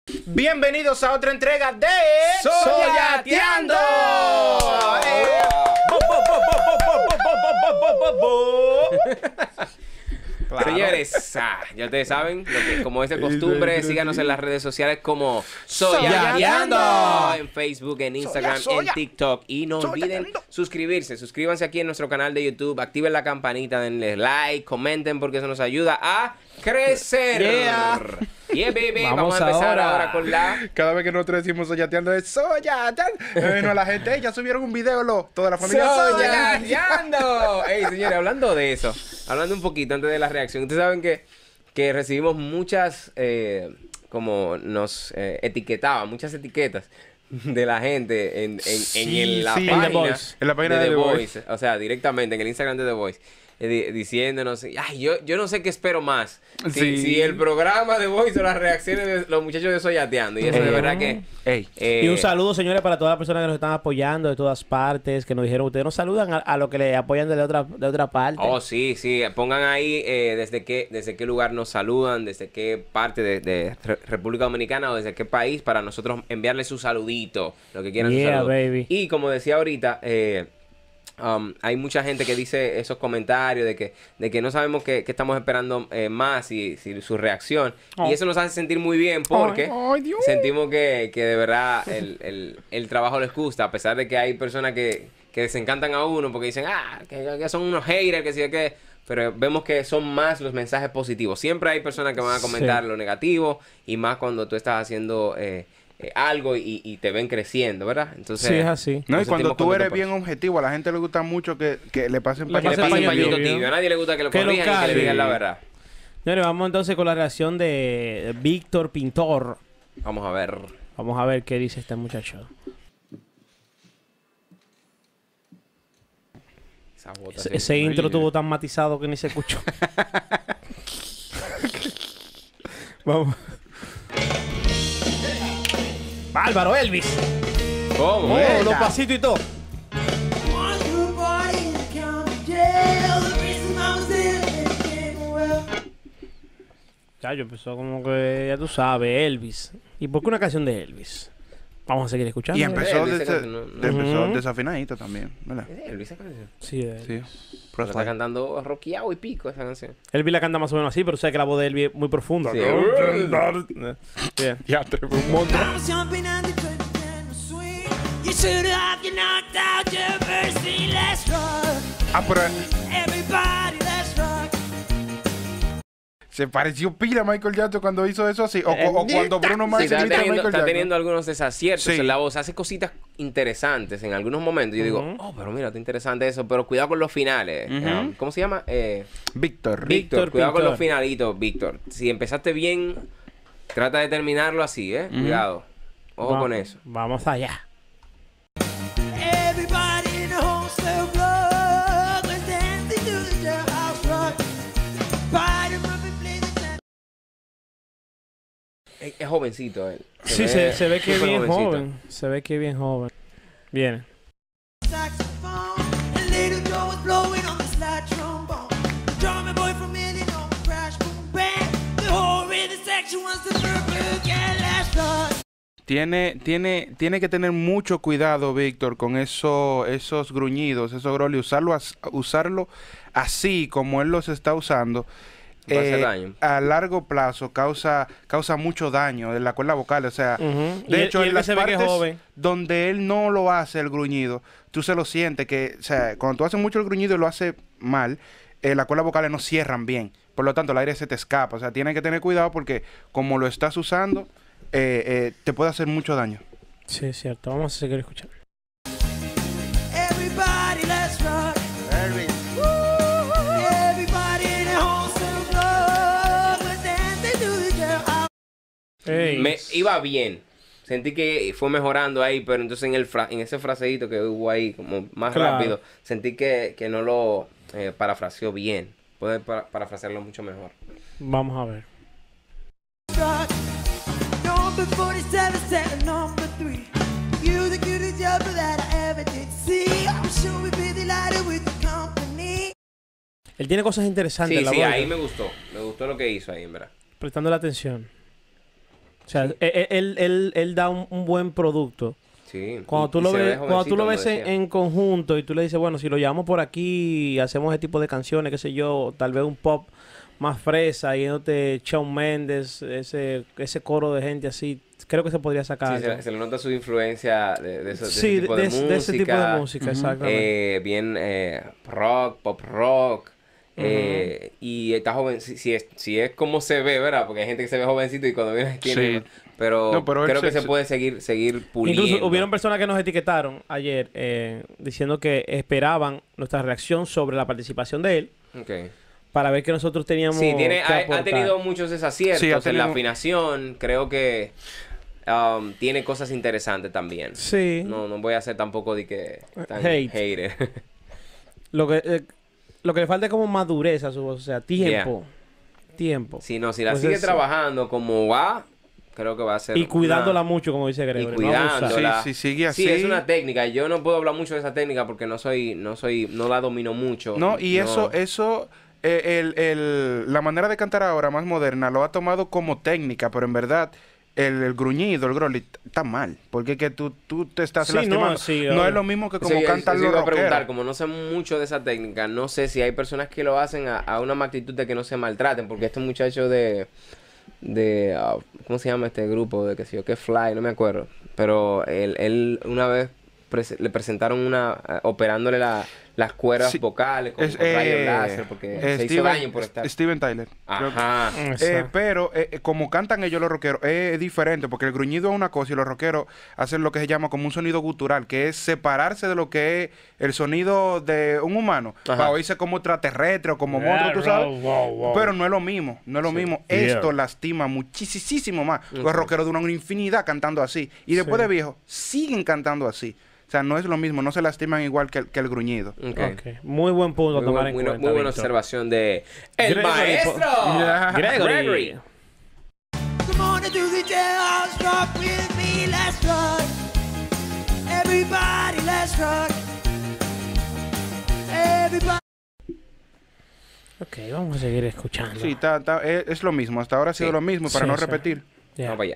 Bienvenidos a otra entrega de Soyateando. Claro. Señores, ya ustedes saben, como es de costumbre, síganos en las redes sociales como Soyateando, en Facebook, en Instagram, en TikTok. Y no olviden suscribirse. Suscríbanse aquí en nuestro canal de YouTube, activen la campanita, denle like, comenten porque eso nos ayuda a crecer. Yeah, baby. Vamos a empezar ahora con la... Cada vez que nosotros decimos Soyateando es Soyateando. Bueno, la gente ya subieron un video, toda la familia Soyateando. Ey, señores, hablando de eso, hablando un poquito antes de la reacción, ustedes saben que recibimos muchas, como nos etiquetaban, muchas etiquetas de la gente en la página de The Voice. O sea, directamente en el Instagram de The Voice. Diciéndonos, ay, yo no sé qué espero más. Si el programa de Voice o las reacciones de los muchachos de Soyateando. Y eso de verdad que... y un saludo, señores, para todas las personas que nos están apoyando de todas partes, que nos dijeron, ustedes nos saludan a los que le apoyan de otra parte. Oh, sí. Pongan ahí desde qué lugar nos saludan, desde qué parte de República Dominicana o desde qué país, para nosotros enviarles su saludito, lo que quieran, su saludo. Baby. Y como decía ahorita... hay mucha gente que dice esos comentarios de que no sabemos qué estamos esperando más y su reacción. Y eso nos hace sentir muy bien porque sentimos que de verdad el trabajo les gusta, a pesar de que hay personas que desencantan a uno porque dicen, que son unos haters, que sí, que... Pero vemos que son más los mensajes positivos. Siempre hay personas que van a comentar lo negativo y más cuando tú estás haciendo... algo y te ven creciendo, ¿verdad? Entonces, sí, es así. No, y cuando tú eres bien objetivo, a la gente le gusta mucho que le pasen pañito tibio. A nadie le gusta que lo corrijan y que le digan la verdad. Señores, vamos entonces con la reacción de Víctor Pintor. Vamos a ver. Vamos a ver qué dice este muchacho. Ese intro tuvo tan matizado que ni se escuchó. Vamos. ¡Bárbaro, Elvis! ¿Cómo? Los pasitos y todo. Chayo, empezó como que ya tú sabes, Elvis. ¿Y por qué una canción de Elvis? Vamos a seguir escuchando. Y empezó desafinadito también, ¿verdad? ¿Es Elvis esa canción? Sí, Elvis. Sí. Está cantando rockeado y pico esa canción. Elvis la canta más o menos así, pero sé que la voz de Elvis es muy profunda. Sí. Bien. Ya te fue un monstruo. Pero... Se pareció pila a Michael Jackson cuando hizo eso así. O cuando Bruno Mars está teniendo algunos desaciertos en la voz. Hace cositas interesantes en algunos momentos. Yo digo, pero mira, está interesante eso. Pero cuidado con los finales. ¿Cómo se llama? Víctor, cuidado con los finalitos, Víctor. Si empezaste bien, trata de terminarlo así, ¿eh? Cuidado. Ojo con eso. Vamos allá. Es jovencito él. Se ve que es bien joven. Se ve que es bien joven. Viene. Tiene que tener mucho cuidado, Víctor, con esos gruñidos, esos growls, usarlo así como él los está usando. A largo plazo causa mucho daño en la cuerda vocal, o sea, de hecho en las partes donde él no lo hace el gruñido, tú se lo sientes que, o sea, cuando tú haces mucho el gruñido y lo haces mal, las cuerdas vocales no cierran bien, por lo tanto el aire se te escapa, o sea, tienes que tener cuidado porque como lo estás usando, te puede hacer mucho daño. Sí, es cierto, vamos a seguir escuchando. Me iba bien. Sentí que fue mejorando ahí, pero entonces en ese fraseíto que hubo ahí, como más rápido, sentí que no lo parafraseó bien. Puede parafrasearlo mucho mejor. Vamos a ver. Él tiene cosas interesantes. Sí, ahí me gustó. Me gustó lo que hizo ahí, en verdad. Prestando la atención. O sea, él da un buen producto. Sí. Cuando tú lo ves en conjunto y tú le dices, bueno, si lo llevamos por aquí y hacemos ese tipo de canciones, qué sé yo, tal vez un pop más fresa, yéndote Shawn Mendes, ese coro de gente así, creo que se podría sacar. Sí, se le nota su influencia de ese tipo de música. De ese tipo de música, exactamente. Bien rock, pop rock. Y está joven, si es como se ve, ¿verdad? Porque hay gente que se ve jovencito y cuando viene tiene... Sí. Pero creo que se puede seguir puliendo. Incluso hubieron personas que nos etiquetaron ayer diciendo que esperaban nuestra reacción sobre la participación de él. Okay. Para ver que nosotros teníamos ha tenido muchos desaciertos en la afinación. Creo que tiene cosas interesantes también. Sí. No voy a ser tampoco de que tan hater. Lo que le falta es como madurez a su voz, o sea, tiempo. Tiempo. Si la sigue trabajando como va, creo que va a ser... Y cuidándola mucho, como dice Gregory. Y cuidándola. Sí, sigue así. Sí, es una técnica. Yo no puedo hablar mucho de esa técnica porque no la domino mucho. No, y eso... la manera de cantar ahora, más moderna, lo ha tomado como técnica, pero en verdad... El gruñido, el growly, está mal. Porque que tú te estás lastimando. No es lo mismo que como cantan los rockeros. Como no sé mucho de esa técnica, no sé si hay personas que lo hacen a una magnitud de que no se maltraten. Porque este muchacho ¿cómo se llama este grupo? De que Fly, no me acuerdo. Pero él una vez le presentaron operándole las cuerdas vocales con rayos láser porque se hizo daño por estar... Steven Tyler. Ajá. Pero como cantan ellos los rockeros es diferente porque el gruñido es una cosa y los rockeros hacen lo que se llama como un sonido gutural, que es separarse de lo que es el sonido de un humano para oírse como extraterrestre o como monstruo, tú sabes. Pero no es lo mismo, no es lo mismo. Esto lastima muchísimo más. Los rockeros duran una infinidad cantando así y después de viejos siguen cantando así. O sea, no es lo mismo, no se lastiman igual que el gruñido. Okay. Muy buen punto a tomar en cuenta. Muy buena observación de el maestro Gregory. Come on to the jailhouse rock with me, let's rock. Everybody, let's rock. Everybody. Ok, vamos a seguir escuchando. Sí, es lo mismo. Hasta ahora ha sido lo mismo, para no repetir. Vamos para allá.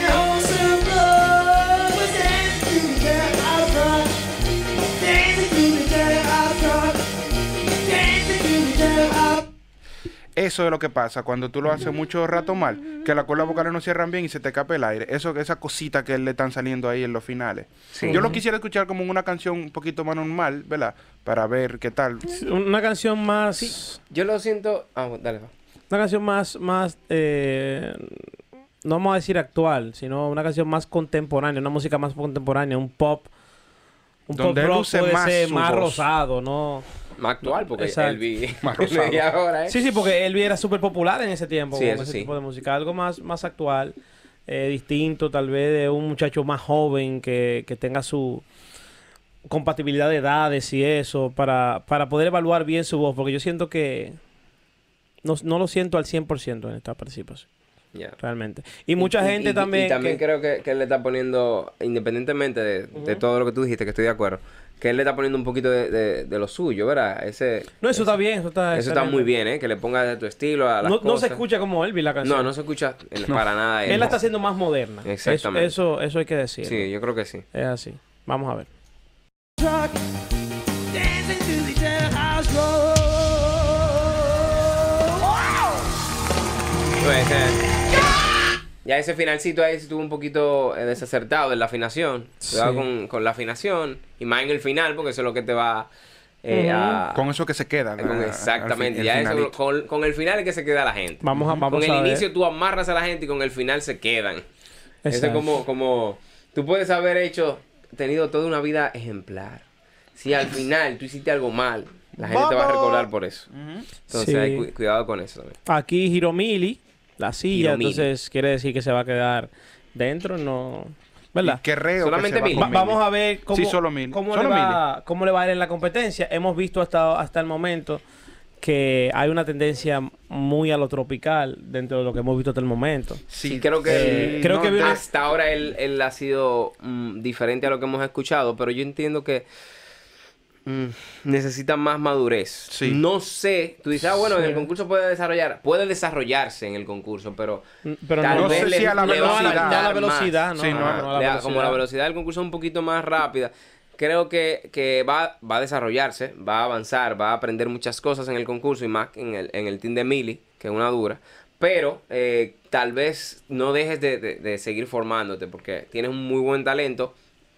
Eso es lo que pasa cuando tú lo haces mucho rato mal, que las cuerdas vocales no cierran bien y se te escapa el aire. Esa cosita que le están saliendo ahí en los finales. Sí. Yo lo quisiera escuchar como una canción un poquito más normal, ¿verdad? Para ver qué tal. Una canción más... Sí, yo lo siento... dale. Una canción más no vamos a decir actual, sino una canción más contemporánea, una música más contemporánea, un pop. Un donde pop rock puede ser más voz. Rosado, ¿no? Más actual, porque Elvis... más rosado. Ahora, Sí, porque Elvis era súper popular en ese tiempo. Sí, con ese tipo de música. Algo más actual, distinto, tal vez de un muchacho más joven que tenga su compatibilidad de edades y eso, para poder evaluar bien su voz. Porque yo siento que... No lo siento al 100% en esta participación. Yeah. Realmente. Y mucha gente también... Y también creo que él le está poniendo, independientemente de todo lo que tú dijiste, que estoy de acuerdo, que él le está poniendo un poquito de lo suyo, ¿verdad? Eso está bien. Eso está muy bien, que le ponga de tu estilo a las cosas. No se escucha como Elvis la canción. No se escucha para nada. Él la está haciendo más moderna. Exactamente. Eso hay que decir. Sí, yo creo que sí. Es así. Vamos a ver. Ya ese finalcito ahí estuvo un poquito desacertado en la afinación. Cuidado con la afinación. Y más en el final, porque eso es lo que te va con eso que se queda. Exactamente. Ya eso, con el final es que se queda la gente. Vamos con el a inicio tú amarras a la gente y con el final se quedan. Eso es como... Tú puedes haber tenido toda una vida ejemplar. Si al final tú hiciste algo mal, la gente te va a recordar por eso. Entonces hay cuidado con eso también. Aquí Hiromili, la silla, entonces quiere decir que se va a quedar dentro, no... ¿Verdad? Solamente Mili. Vamos a ver cómo, solo cómo le va a ir en la competencia. Hemos visto hasta el momento que hay una tendencia muy a lo tropical dentro de lo que hemos visto hasta el momento. Sí, creo que hasta ahora él ha sido diferente a lo que hemos escuchado, pero yo entiendo que necesita más madurez. Sí. No sé, tú dices, bueno, en el concurso puede desarrollarse en el concurso, pero tal vez no sé si a la velocidad. No a la velocidad, más. no. Sí, no, no a la velocidad. Como la velocidad del concurso es un poquito más rápida, creo que va a desarrollarse, va a avanzar, va a aprender muchas cosas en el concurso y más en el team de Mili, que es una dura. Pero tal vez no dejes de seguir formándote porque tienes un muy buen talento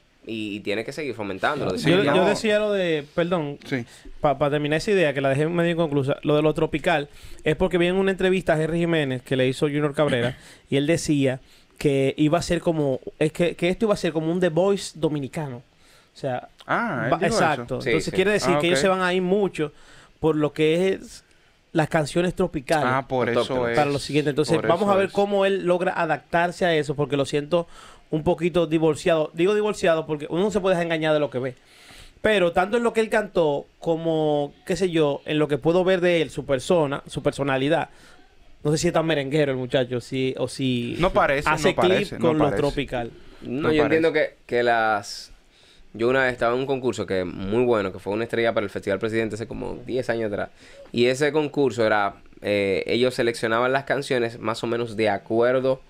y tienes que seguir fomentándolo. Yo decía lo de, perdón, sí. para terminar esa idea que la dejé medio inconclusa, lo de lo tropical, es porque vi en una entrevista a Jerry Jiménez que le hizo Junior Cabrera y él decía que iba a ser como, que esto iba a ser como un The Voice dominicano. O sea, exacto. Eso. Entonces quiere decir que ellos se van a ir mucho por lo que es las canciones tropicales. Por eso es. Para lo siguiente. Entonces vamos a ver cómo él logra adaptarse a eso, porque lo siento un poquito divorciado. Digo divorciado porque uno no se puede dejar engañar de lo que ve. Pero tanto en lo que él cantó como, qué sé yo, en lo que puedo ver de él, su persona, su personalidad. No sé si es tan merenguero el muchacho, o si no parece, hace clip con lo tropical. No, yo entiendo que las... Yo una vez estaba en un concurso que muy bueno, que fue una estrella para el Festival Presidente hace como 10 años atrás. Y ese concurso era... ellos seleccionaban las canciones más o menos de acuerdo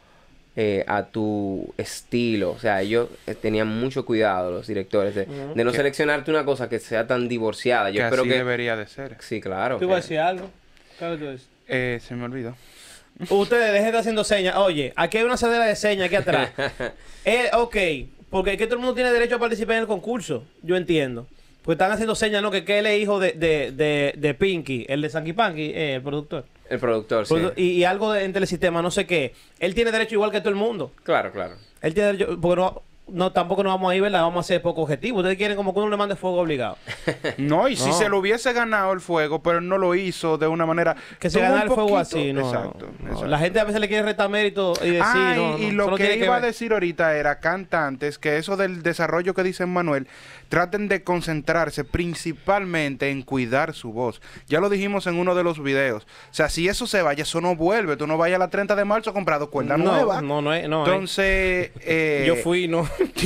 a tu estilo. O sea, ellos tenían mucho cuidado, los directores, de no seleccionarte una cosa que sea tan divorciada. Yo espero así que debería de ser. Sí, claro. ¿Tú ibas a decir algo? ¿Qué tú dices? Se me olvidó. Ustedes dejen de haciendo señas. Oye, aquí hay una sedera de señas aquí atrás. Ok, porque es que todo el mundo tiene derecho a participar en el concurso. Yo entiendo. Porque están haciendo señas, ¿no? Que él es hijo de Pinky, el de Sanky Panky, el productor. El productor, sí. Y algo en Telesistema, no sé qué. Él tiene derecho igual que todo el mundo. Claro, claro. Él tiene derecho, porque tampoco nos vamos a ir, ¿verdad? Vamos a ser poco objetivos. Ustedes quieren como que uno le mande fuego obligado. No, y si se lo hubiese ganado el fuego, pero él no lo hizo de una manera... Que se ganara el fuego así, ¿no? Exacto. La gente a veces le quiere retar mérito y decir... y lo que iba a decir ahorita era cantantes, que eso del desarrollo que dice Manuel, traten de concentrarse principalmente en cuidar su voz. Ya lo dijimos en uno de los videos. O sea, si eso se vaya, eso no vuelve. Tú no vayas a la 30 de marzo a comprar 2 cuerdas nuevas. No. Entonces... yo fui, no.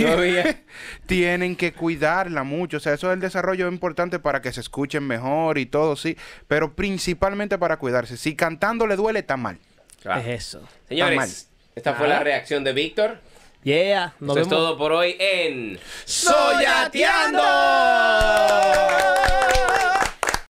Tienen que cuidarla mucho. O sea, eso es el desarrollo importante para que se escuchen mejor y todo, sí. Pero principalmente para cuidarse. Si cantando le duele, está mal. Claro. Es eso. Señores, esta fue la reacción de Víctor. Yeah. Esto es todo por hoy en Soyateando.